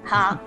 好，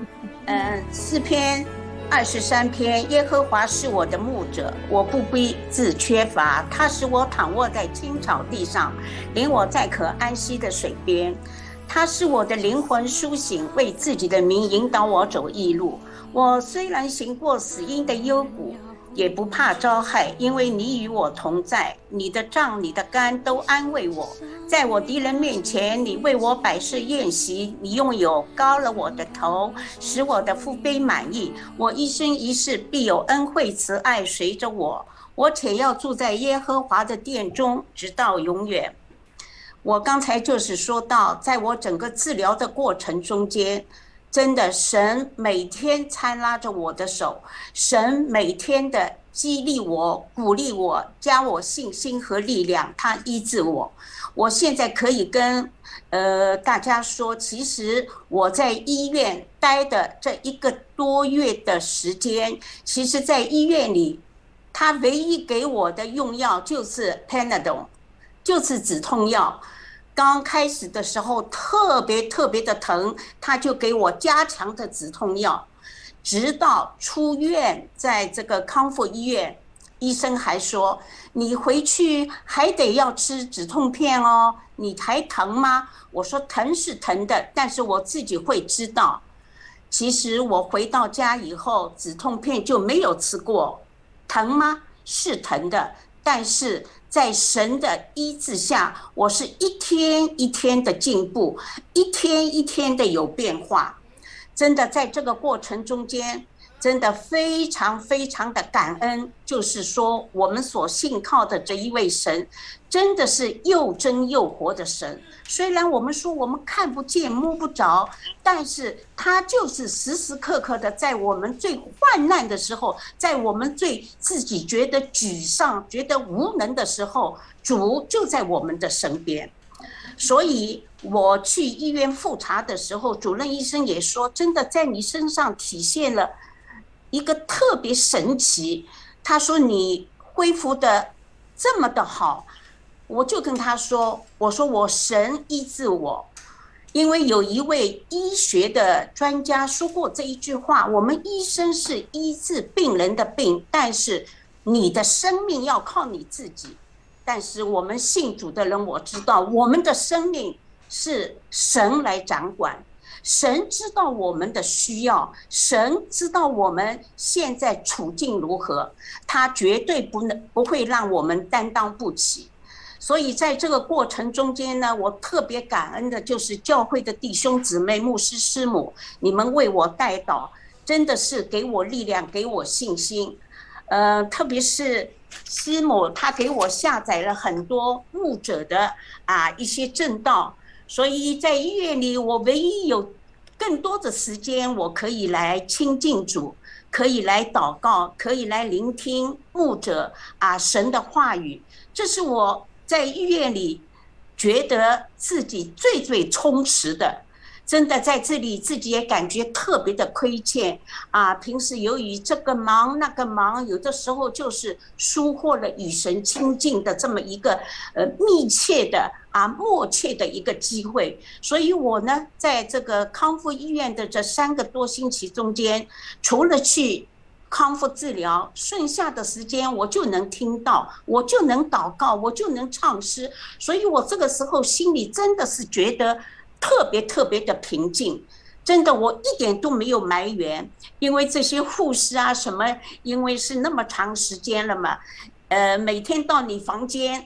诗篇23篇，耶和华是我的牧者，我不必自缺乏。他使我躺卧在青草地上，领我在可安息的水边。他使我的灵魂苏醒，为自己的名引导我走义路。我虽然行过死荫的幽谷，也不怕遭害，因为你与我同在，你的杖你的竿都安慰我。在我敌人面前，你为我摆设宴席，你用油膏了我的头，使我的腹杯满溢。我一生一世必有恩惠慈爱随着我，我且要住在耶和华的殿中，直到永远。我刚才就是说到，在我整个治疗的过程中间，真的神每天搀拉着我的手，神每天的激励我、鼓励我，加我信心和力量，他医治我。我现在可以跟大家说，其实我在医院待的这1个多月的时间，其实在医院里，他唯一给我的用药就是 Panadol， 就是止痛药。刚开始的时候特别的疼，他就给我加强的止痛药，直到出院，在这个康复医院，医生还说你回去还得要吃止痛片哦，你还疼吗？我说疼是疼的，但是我自己会知道。其实我回到家以后，止痛片就没有吃过。疼吗？是疼的，但是在神的医治下，我是一天一天的进步，一天一天的有变化。真的在这个过程中间，真的非常的感恩，就是说我们所信靠的这一位神，真的是又真又活的神。虽然我们说我们看不见摸不着，但是他就是时时刻刻的在我们最患难的时候，在我们最自己觉得沮丧、觉得无能的时候，主就在我们的身边。所以我去医院复查的时候，主任医生也说，真的在你身上体现了一个特别神奇。他说你恢复的这么的好，我就跟他说，我说我神医治我。因为有一位医学的专家说过这一句话，我们医生是医治病人的病，但是你的生命要靠你自己。但是我们信主的人，我知道我们的生命是神来掌管，神知道我们的需要，神知道我们现在处境如何，他绝对不会让我们担当不起。所以在这个过程中间呢，我特别感恩的就是教会的弟兄姊妹、牧师师母，你们为我代祷，真的是给我力量，给我信心。特别是师母，她给我下载了很多牧者的一些证道，所以在医院里，我唯一有更多的时间，我可以来亲近主，可以来祷告，可以来聆听牧者神的话语。这是我在医院里觉得自己最充实的。真的在这里自己也感觉特别的亏欠平时由于这个忙那个忙，有的时候就是疏忽了与神亲近的这么一个密切的默契的一个机会。所以我呢，在这个康复医院的这3个多星期中间，除了去康复治疗，剩下的时间我就能听到，我就能祷告，我就能唱诗。所以我这个时候心里真的是觉得特别的平静。真的我一点都没有埋怨，因为这些护士什么，因为是那么长时间了嘛，每天到你房间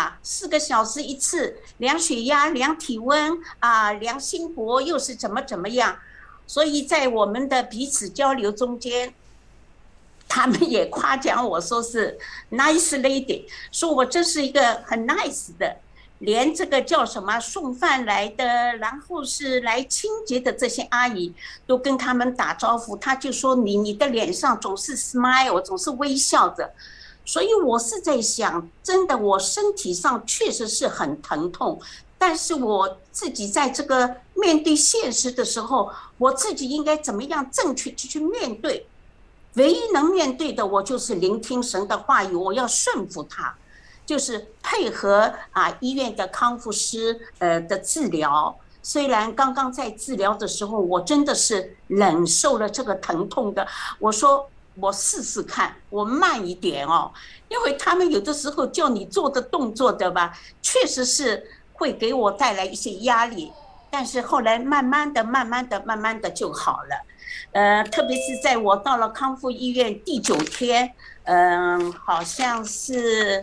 4个小时一次，量血压、量体温量心搏，又是怎么样。所以在我们的彼此交流中间，他们也夸奖我说是 nice lady， 说我这是一个很 nice 的，连这个叫什么送饭来的，然后是来清洁的这些阿姨都跟他们打招呼，他就说你的脸上总是 smile， 总是微笑着。所以我是在想，真的我身体上确实是很疼痛，但是我自己在这个面对现实的时候，我自己应该怎么样正确去面对。唯一能面对的，我就是聆听神的话语，我要顺服他，就是配合医院的康复师的治疗。 虽然刚刚在治疗的时候，我真的是忍受了这个疼痛的。我说我试试看，我慢一点哦，因为他们有的时候叫你做的动作的吧，确实是会给我带来一些压力。但是后来慢慢的、慢慢的、慢慢的就好了。特别是在我到了康复医院第9天，好像是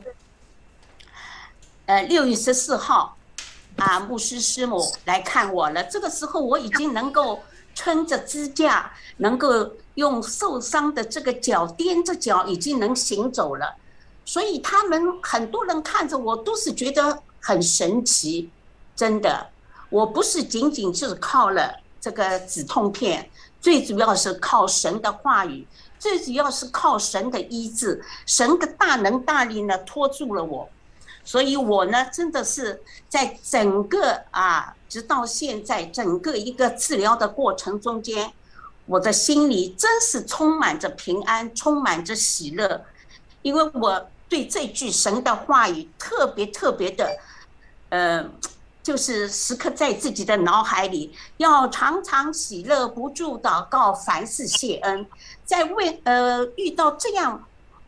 6月14号。牧师师母来看我了。这个时候我已经能够撑着支架，能够用受伤的这个脚踮着脚，已经能行走了。所以他们很多人看着我都是觉得很神奇，真的。我不是仅仅是靠了这个止痛片，最主要是靠神的话语，最主要是靠神的医治，神的大能大力呢拖住了我。所以我呢，真的是在整个直到现在整个一个治疗的过程中间，我的心里真是充满着平安，充满着喜乐，因为我对这句神的话语特别特别的，就是时刻在自己的脑海里，要常常喜乐，不住祷告，凡事谢恩。在遇到这样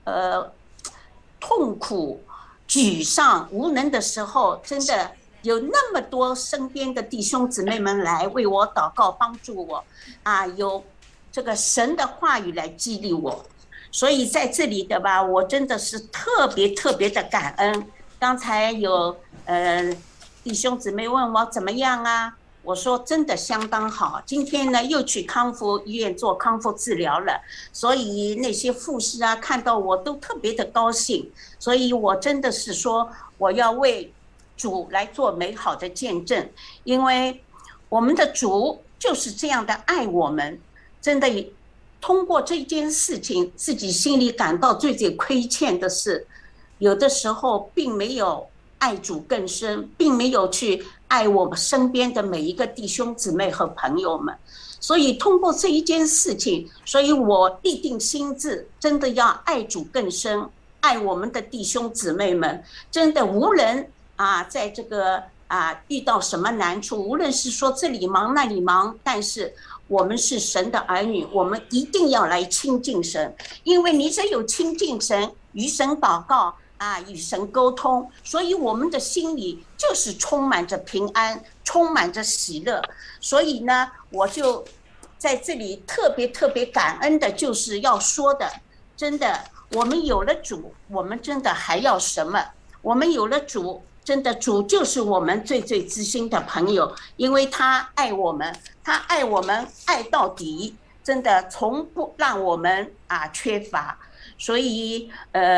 痛苦、沮丧、无能的时候，真的有那么多身边的弟兄姊妹们来为我祷告，帮助我有这个神的话语来激励我。所以在这里的吧，我真的是特别特别的感恩。刚才有弟兄姊妹问我怎么样啊？我说真的相当好。今天呢又去康复医院做康复治疗了，所以那些护士看到我都特别的高兴。所以我真的是说，我要为主来做美好的见证，因为我们的主就是这样的爱我们。真的通过这件事情，自己心里感到最亏欠的是，有的时候并没有爱主更深，并没有去爱我们身边的每一个弟兄姊妹和朋友们。所以通过这一件事情，所以我立定心志，真的要爱主更深，爱我们的弟兄姊妹们。真的无论在这个遇到什么难处，无论是说这里忙那里忙，但是我们是神的儿女，我们一定要来亲近神，因为你只有亲近神，与神祷告与神沟通，所以我们的心里就是充满着平安，充满着喜乐。所以呢，我就在这里特别特别感恩的，就是要说的，真的，我们有了主，我们真的还要什么？我们有了主，真的主就是我们最最知心的朋友，因为他爱我们，他爱我们爱到底，真的从不让我们缺乏。所以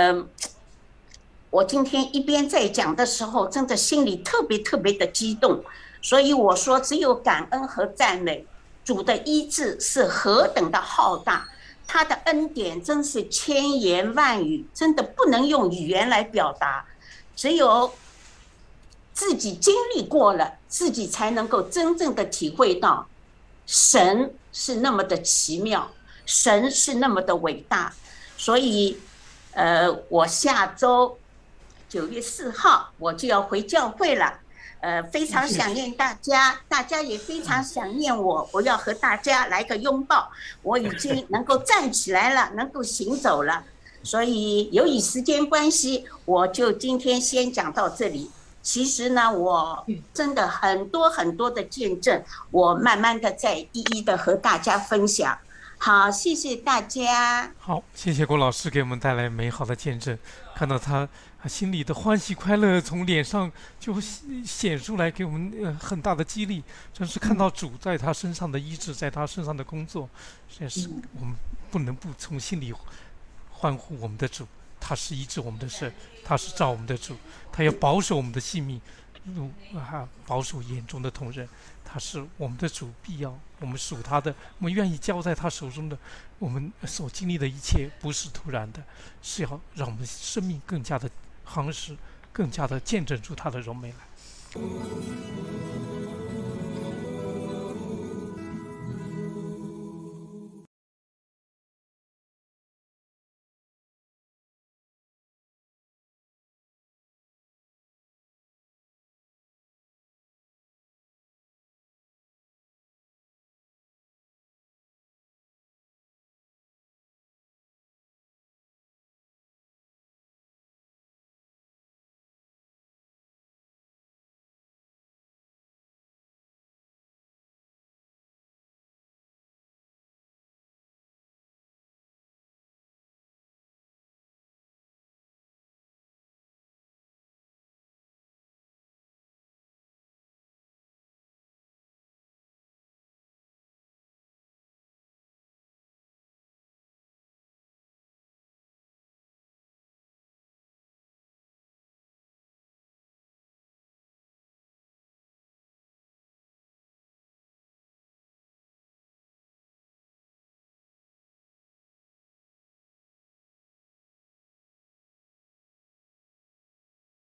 我今天一边在讲的时候，真的心里特别特别的激动。所以我说，只有感恩和赞美，主的医治是何等的浩大，他的恩典真是千言万语，真的不能用语言来表达。只有自己经历过了，自己才能够真正的体会到，神是那么的奇妙，神是那么的伟大。所以我下周9月4号我就要回教会了，非常想念大家，大家也非常想念我，我要和大家来个拥抱。我已经能够站起来了，能够行走了。所以由于时间关系，我就今天先讲到这里。其实呢，我真的很多很多的见证，我慢慢的再一一的和大家分享。好，谢谢大家。 好，谢谢郭老师给我们带来美好的见证，看到他心里的欢喜快乐从脸上就显出来，给我们很大的激励。真是看到主在他身上的医治，在他身上的工作，真是我们不能不从心里欢呼我们的主。他是医治我们的神，他是照我们的主，他要保守我们的性命，保守眼中的同人。他是我们的主，必要我们属他的，我们愿意交在他手中的。我们所经历的一切不是突然的，是要让我们的生命更加的夯实，更加的见证出他的荣美来。